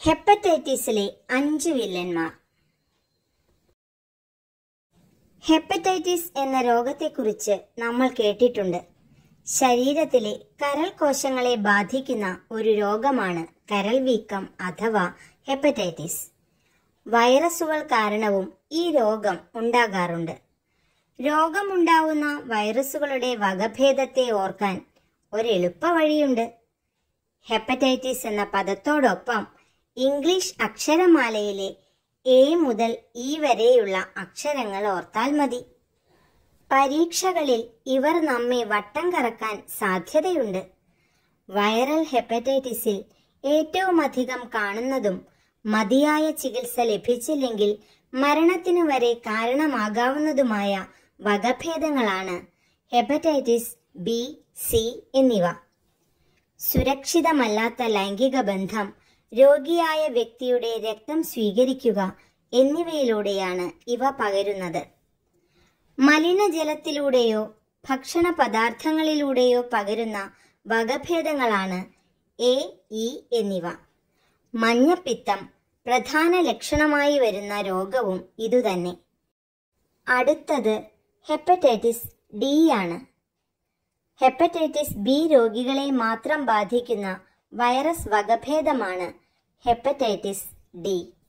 ഹെപ്പറ്റൈറ്റിസിലെ 5 വില്ലന്മാർ. Hepatitis എന്ന രോഗത്തെക്കുറിച്ച് നമ്മൾ കേട്ടിട്ടുണ്ട്. ശരീരത്തിലെ കരൾ കോശങ്ങളെ ബാധിക്കുന്ന ഒരു രോഗമാണ് കരൾ വീക്കം അഥവാ ഹെപ്പറ്റൈറ്റിസ്. വൈറസുകൾ കാരണവും ഈ രോഗം ഉണ്ടാകാറുണ്ട്. രോഗമുണ്ടാവുന്ന വൈറസുകളുടെ വകഭേദത്തെ ഓർക്കാൻ ഒരെളുപ്പ വഴിയുണ്ട്. ഹെപ്പറ്റൈറ്റിസ് എന്ന പദത്തോടൊപ്പം ഇംഗ്ലീഷ് അക്ഷരമാലയിലെ എ മുതൽ ഇ വരെയുള്ള അക്ഷരങ്ങൾ ഓർത്താൽ മതി. പരീക്ഷകളിൽ ഇവർ നമ്മെ വട്ടം കറക്കാൻ സാധ്യതയുണ്ട്. വൈറൽ ഹെപ്പറ്റൈറ്റിസിൽ ഏറ്റവും അധികം കാണുന്നതും മതിയായ ചികിത്സ ലഭിച്ചില്ലെങ്കിൽ മരണത്തിനു വരെ കാരണമാകാവുന്നതുമായ വകഭേദങ്ങളാണ് ഹെപ്പറ്റൈറ്റിസ് ബി, സി എന്നിവ. സുരക്ഷിതമല്ലാത്ത ലൈംഗിക ബന്ധം, രോഗിയായ വ്യക്തിയുടെ രക്തം സ്വീകരിക്കുക എന്നിവയിലൂടെയാണ് ഇവ പകരുന്നത്. മലിനജലത്തിലൂടെയോ ഭക്ഷണ പദാർത്ഥങ്ങളിലൂടെയോ പകരുന്ന വകഭേദങ്ങളാണ് എ, ഇ എന്നിവ. മഞ്ഞപ്പിത്തം പ്രധാന ലക്ഷണമായി വരുന്ന രോഗവും ഇതുതന്നെ. അടുത്തത് ഹെപ്പറ്റൈറ്റിസ് ഡി ആണ്. ഹെപ്പറ്റൈറ്റിസ് ബി രോഗികളെ മാത്രം ബാധിക്കുന്ന വൈറസ് വകഭേദമാണ് ഹെപ്പറ്റൈറ്റിസ് ഡി.